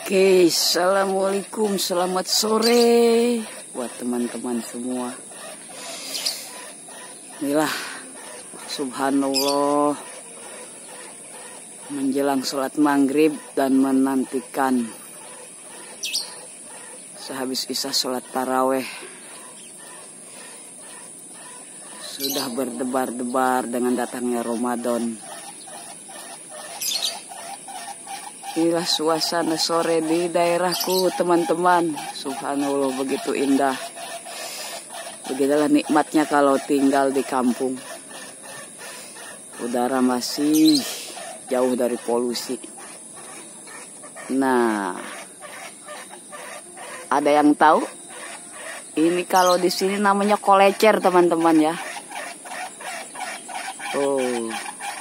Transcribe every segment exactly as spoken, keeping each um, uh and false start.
Oke, assalamualaikum, selamat sore buat teman-teman semua. Inilah, subhanallah, menjelang sholat maghrib dan menantikan sehabis isya sholat taraweh. Sudah berdebar-debar dengan datangnya Ramadan. Inilah suasana sore di daerahku, teman-teman. Subhanallah, begitu indah. Begitulah nikmatnya kalau tinggal di kampung. Udara masih jauh dari polusi. Nah, ada yang tahu? Ini kalau di sini namanya kolecer, teman-teman ya. Oh.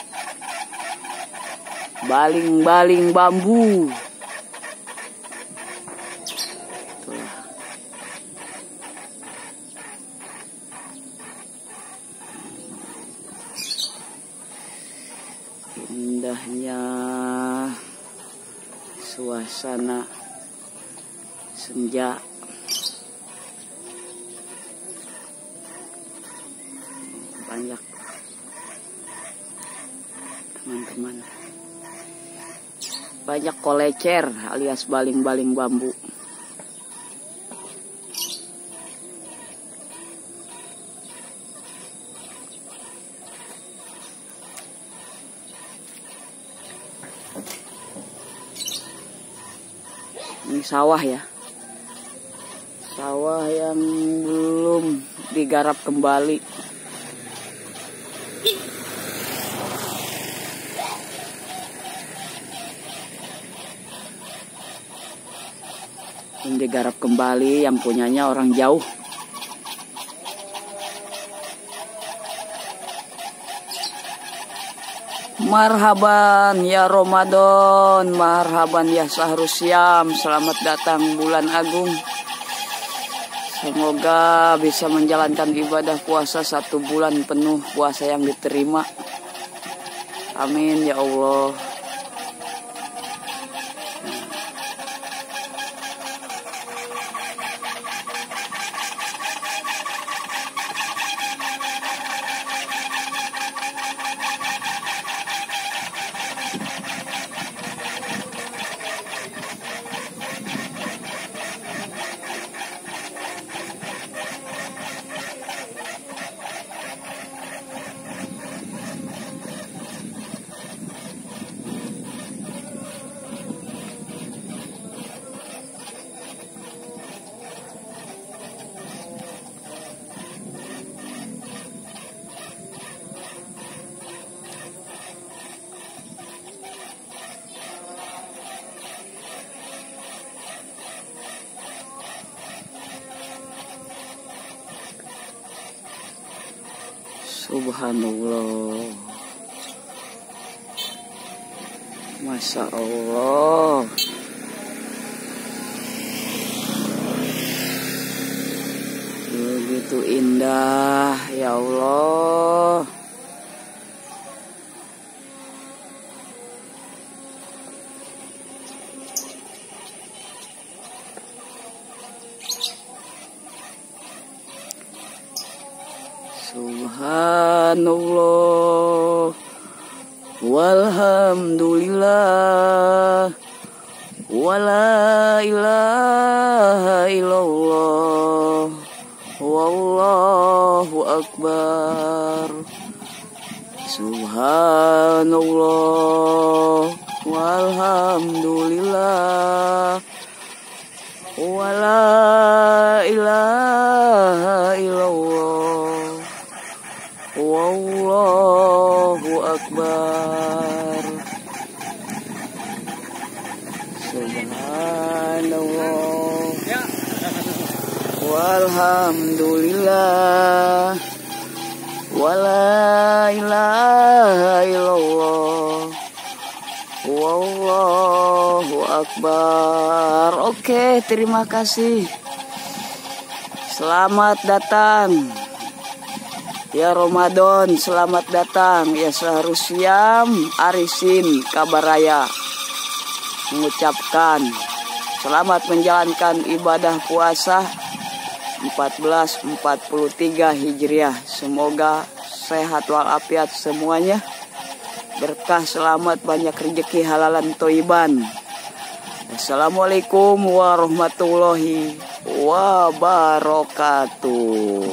Baling-baling bambu. Tuh. Indahnya suasana senja. Banyak teman-teman. Banyak kolecer alias baling-baling bambu. Ini sawah ya. Sawah yang belum digarap kembali. Yang digarap kembali, yang punyanya orang jauh. Marhaban ya Ramadan, marhaban ya Syahrul Syam. Selamat datang bulan agung. Semoga bisa menjalankan ibadah puasa satu bulan penuh, puasa yang diterima. Amin ya Allah. Subhanallah, Masya Allah. Begitu indah, ya Allah. Subhanallah, walhamdulillah, wala ilaha illallah, wallahu akbar. Subhanallah, walhamdulillah, wala ilaha illallah, wallahu akbar. Subhanallah, walhamdulillah, wala ilaha illallah, wallahu akbar. Oke, terima kasih. Selamat datang ya Ramadan, selamat datang ya Syahrul Syam. Arisin Kabaraya mengucapkan Selamat menjalankan ibadah puasa seribu empat ratus empat puluh tiga Hijriah. Semoga sehat walafiat semuanya. Berkah, selamat, banyak rezeki halalan toiban. Assalamualaikum warahmatullahi wabarakatuh.